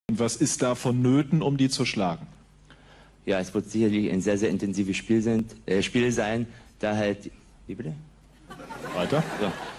Und was ist da vonnöten, um die zu schlagen? Ja, es wird sicherlich ein sehr, sehr intensives Spiel sein, da halt... Wie bitte? Weiter? Ja.